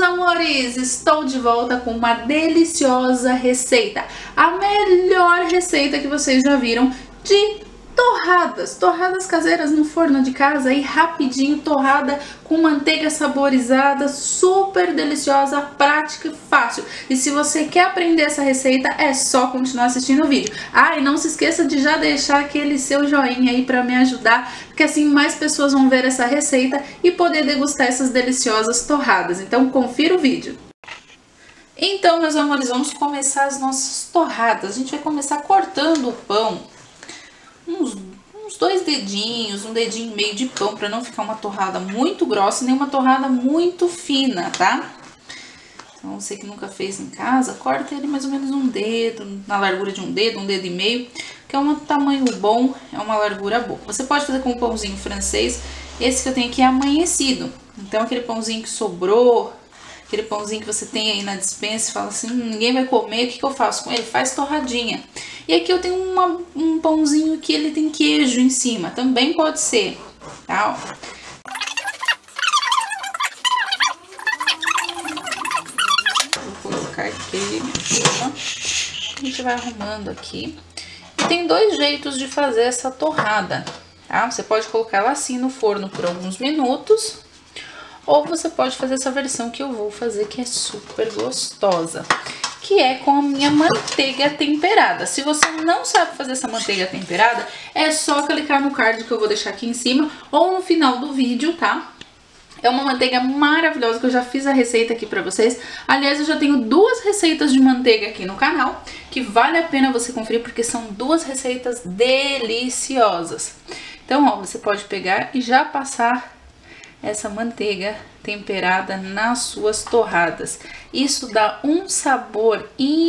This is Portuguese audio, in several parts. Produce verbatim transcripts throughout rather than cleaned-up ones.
amores, estou de volta com uma deliciosa receita, a melhor receita que vocês já viram de torradas, torradas caseiras no forno de casa e rapidinho, torrada com manteiga saborizada, super deliciosa, prática e fácil. E se você quer aprender essa receita, é só continuar assistindo o vídeo. Ah, e não se esqueça de já deixar aquele seu joinha aí para me ajudar, porque assim mais pessoas vão ver essa receita e poder degustar essas deliciosas torradas. Então confira o vídeo. Então, meus amores, vamos começar as nossas torradas. A gente vai começar cortando o pão. Uns, uns dois dedinhos, um dedinho e meio de pão, para não ficar uma torrada muito grossa, nem uma torrada muito fina, tá? Então, você que nunca fez em casa, corta ele mais ou menos um dedo, na largura de um dedo, um dedo e meio, que é um tamanho bom, é uma largura boa. Você pode fazer com um pãozinho francês, esse que eu tenho aqui é amanhecido. Então, aquele pãozinho que sobrou, aquele pãozinho que você tem aí na despensa e fala assim, ninguém vai comer, o que, que eu faço com ele? Faz torradinha. E aqui eu tenho uma, um pãozinho que ele tem queijo em cima, também pode ser, tá? Vou colocar aqui em cima, a gente vai arrumando aqui. E tem dois jeitos de fazer essa torrada, tá? Você pode colocar ela assim no forno por alguns minutos, ou você pode fazer essa versão que eu vou fazer, que é super gostosa, que é com a minha manteiga temperada. Se você não sabe fazer essa manteiga temperada, é só clicar no card que eu vou deixar aqui em cima ou no final do vídeo, tá? É uma manteiga maravilhosa que eu já fiz a receita aqui pra vocês. Aliás, eu já tenho duas receitas de manteiga aqui no canal, que vale a pena você conferir, porque são duas receitas deliciosas. Então, ó, você pode pegar e já passar essa manteiga temperada nas suas torradas. Isso dá um sabor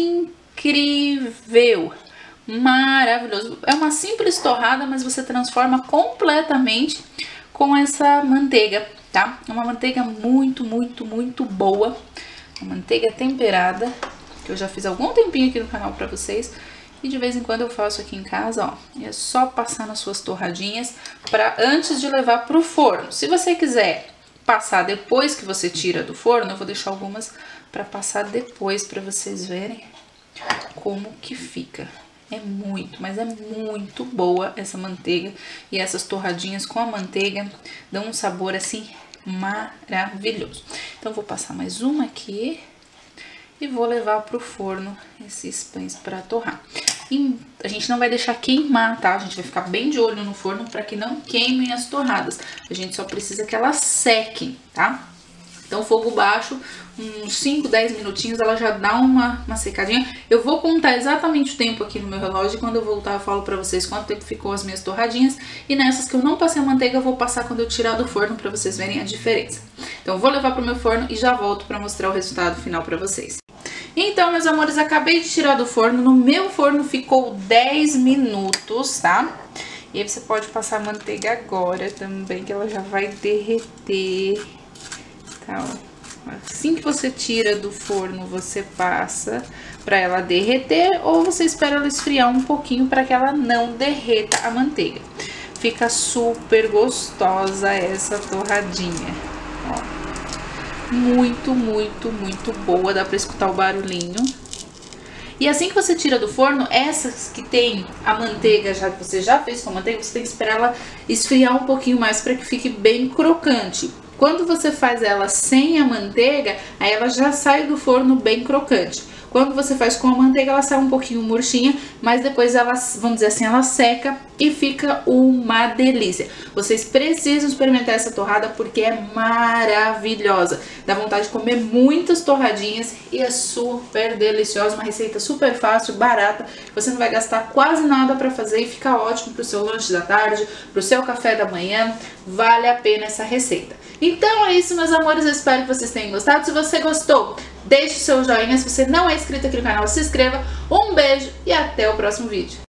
incrível, maravilhoso. É uma simples torrada, mas você transforma completamente com essa manteiga, tá? É uma manteiga muito, muito, muito boa. Uma manteiga temperada, que eu já fiz há algum tempinho aqui no canal pra vocês. E de vez em quando eu faço aqui em casa, ó. E é só passar nas suas torradinhas para antes de levar pro forno. Se você quiser passar depois que você tira do forno, eu vou deixar algumas para passar depois para vocês verem como que fica. É muito, mas é muito boa essa manteiga. E essas torradinhas com a manteiga dão um sabor assim maravilhoso. Então vou passar mais uma aqui. E vou levar pro forno esses pães para torrar. E a gente não vai deixar queimar, tá? A gente vai ficar bem de olho no forno para que não queimem as torradas. A gente só precisa que elas sequem, tá? Então, fogo baixo, uns cinco, dez minutinhos, ela já dá uma, uma secadinha. Eu vou contar exatamente o tempo aqui no meu relógio e quando eu voltar eu falo pra vocês quanto tempo ficou as minhas torradinhas. E nessas que eu não passei a manteiga, eu vou passar quando eu tirar do forno pra vocês verem a diferença. Então, eu vou levar pro meu forno e já volto pra mostrar o resultado final pra vocês. Então, meus amores, acabei de tirar do forno. No meu forno ficou dez minutos, tá? E aí você pode passar a manteiga agora também, que ela já vai derreter. Tá, ó. Assim que você tira do forno, você passa pra ela derreter, ou você espera ela esfriar um pouquinho pra que ela não derreta a manteiga. Fica super gostosa essa torradinha, ó. Muito, muito, muito boa, dá pra escutar o barulhinho. E assim que você tira do forno, essas que tem a manteiga, já que você já fez com a manteiga, você tem que esperar ela esfriar um pouquinho mais para que fique bem crocante. Quando você faz ela sem a manteiga, aí ela já sai do forno bem crocante. Quando você faz com a manteiga, ela sai um pouquinho murchinha, mas depois ela, vamos dizer assim, ela seca e fica uma delícia. Vocês precisam experimentar essa torrada porque é maravilhosa. Dá vontade de comer muitas torradinhas e é super deliciosa, uma receita super fácil, barata. Você não vai gastar quase nada para fazer e fica ótimo para o seu lanche da tarde, para o seu café da manhã. Vale a pena essa receita. Então é isso, meus amores, eu espero que vocês tenham gostado. Se você gostou, deixe o seu joinha. Se você não é inscrito aqui no canal, se inscreva. Um beijo e até o próximo vídeo.